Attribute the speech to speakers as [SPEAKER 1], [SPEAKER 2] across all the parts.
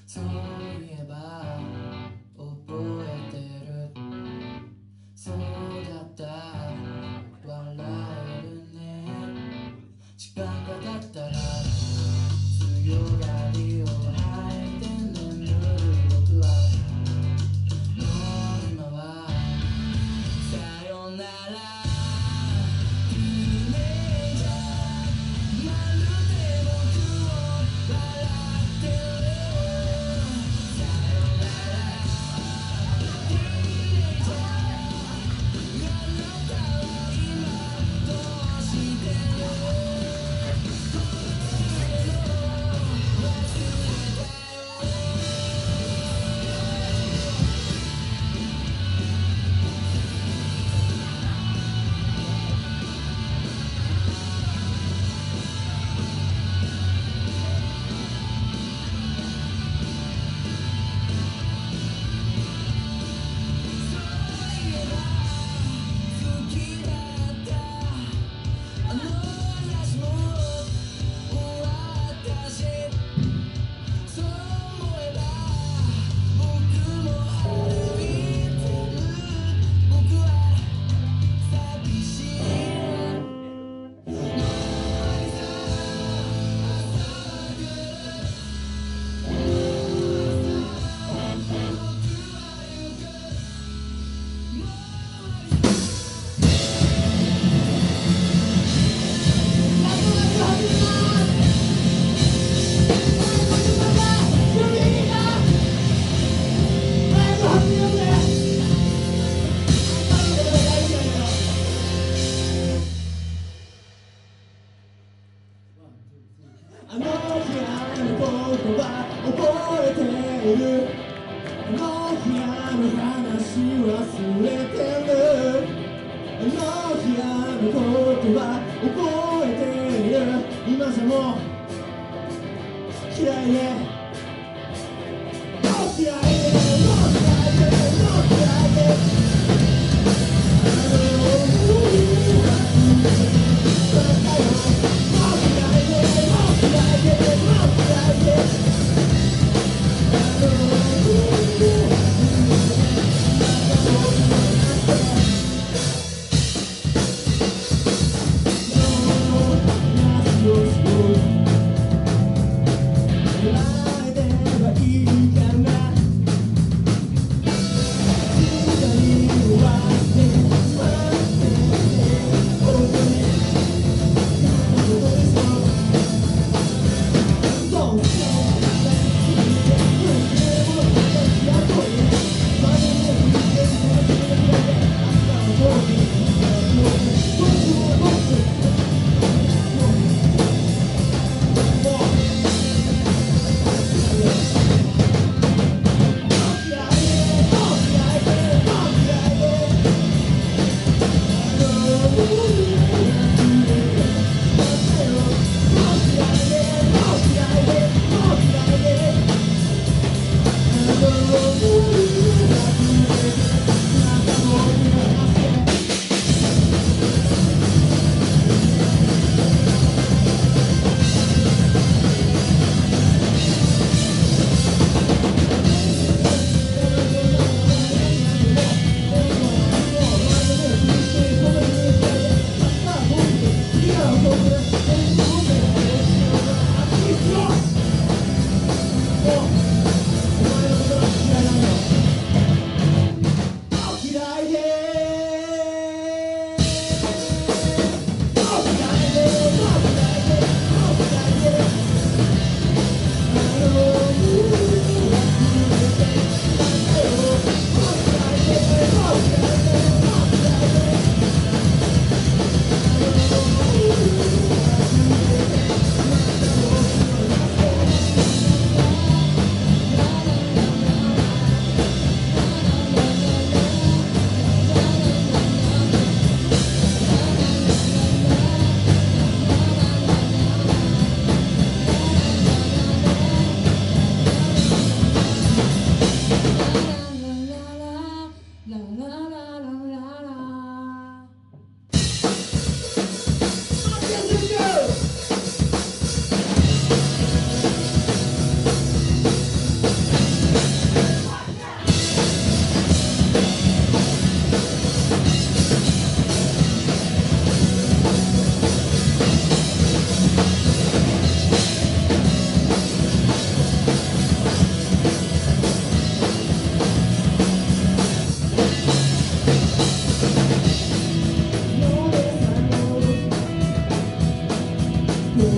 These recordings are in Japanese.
[SPEAKER 1] そういえば覚えてる、そうだった、笑えるね。時間が経ったら強がりを吐いて眠る僕はもう今はさよなら。
[SPEAKER 2] あの日あのことは覚えている、あの日あの話忘れてる、あの日あのことは覚えている、今じゃもう嫌いでもう嫌いでもう嫌いでもう嫌いで「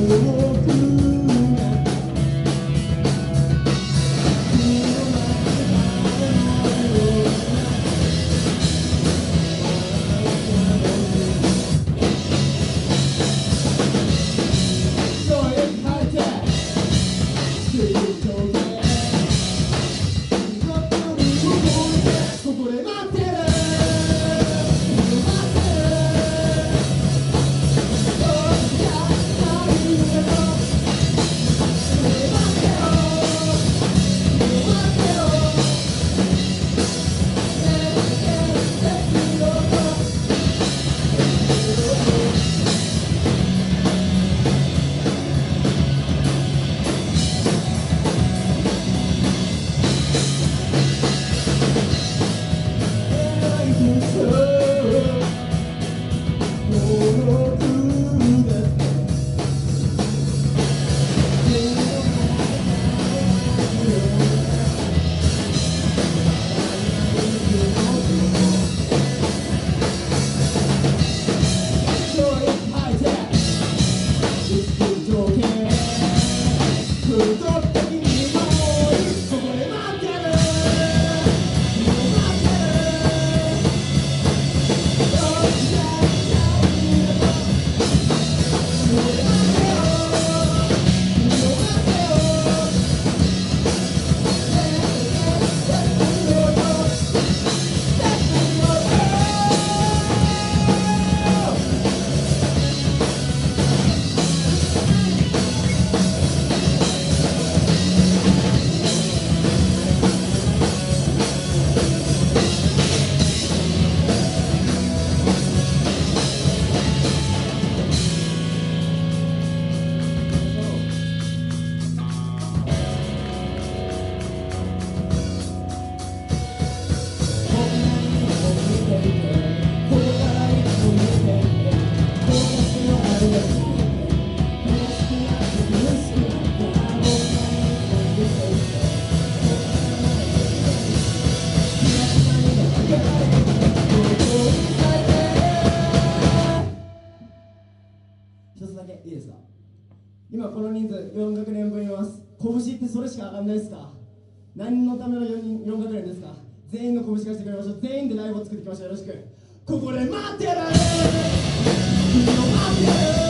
[SPEAKER 2] 今この人数4学年分います。拳ってそれしか上がんないですか？何のための 4学年ですか？全員の拳貸してくれましょう。全員でライブを作っていきましょう。よろしく。ここで待ってる、君を待ってる。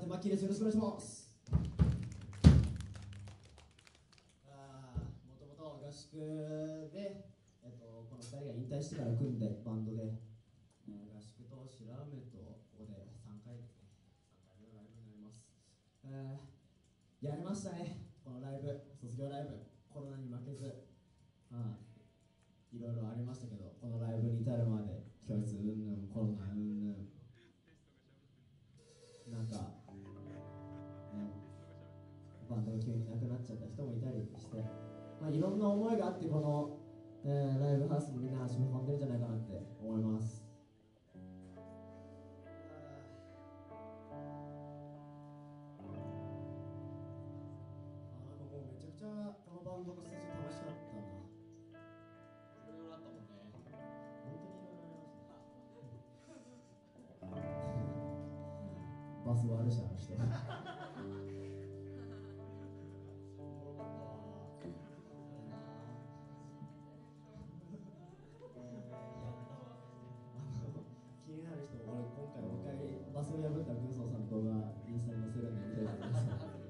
[SPEAKER 2] 手マッキーです。よろしくお願いします。もともと合宿で、この2人が引退してから組んでバンドで、合宿と白雨とここで3回ですね、3回目のライブになります。やりましたね、このライブ、卒業ライブ、コロナに負けず、いろいろありましたけど、このライブに至るまで、教室うんぬん、コロナうんぬん、なんか、バンドが急になくなっちゃった人もいたりして、いろんな思いがあってこの、ライブハウスにみんな足を運んでるんじゃないかなって思います。なんかもうめちゃくちゃこのバンドのステージ楽しかったな。いろいろあったもんね。本当にいろいろありました。バス悪しあの人。気になる人、俺今回もう一回バスを破った軍曹さんの動画インスタに載せるんで見たいと思います。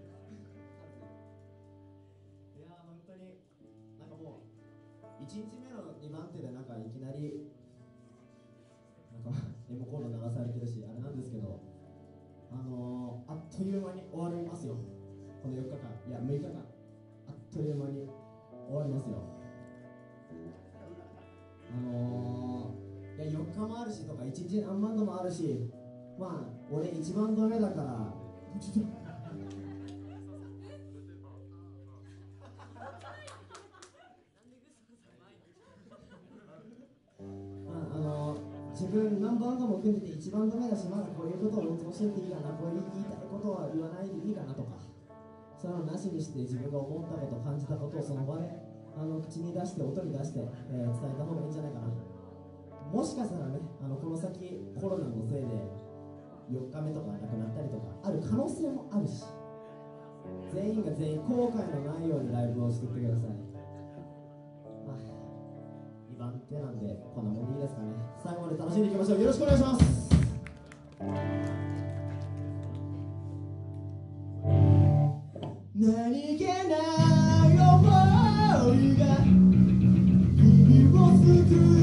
[SPEAKER 2] いやー本当になんかもう1日目の2番手でなんかいきなりなんかエモコード流されてるしあれなんですけど、あっという間に終わりますよ。この4日間、いや6日間、あっという間に終わりますよ。いや4日もあるしとか1日何バンドもあるし、俺1バンド目だから自分何バンドも組んでて1バンド目だし、まだこういうことを教えていいかな、こういう言いたいことは言わないでいいかなとか、そういうのなしにして自分が思ったこと感じたことをその場で口に出して音に出して、伝えた方がいいんじゃないかな。もしかしたらね、この先コロナのせいで4日目とかなくなったりとかある可能性もあるし、全員が全員後悔のないようにライブをしていってください。2番手なんでこんなもんでいいですかね。最後まで楽しんでいきましょう。よろしくお願いします。何気ない想いが日々を救う